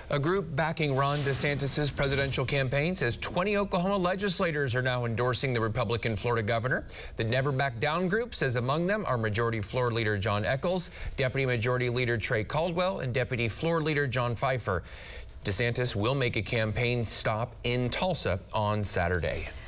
A group backing Ron DeSantis' presidential campaign says 20 Oklahoma legislators are now endorsing the Republican Florida governor. The Never Back Down group says among them are Majority Floor Leader John Echols, Deputy Majority Leader Trey Caldwell, and Deputy Floor Leader John Pfeiffer. DeSantis will make a campaign stop in Tulsa on Saturday.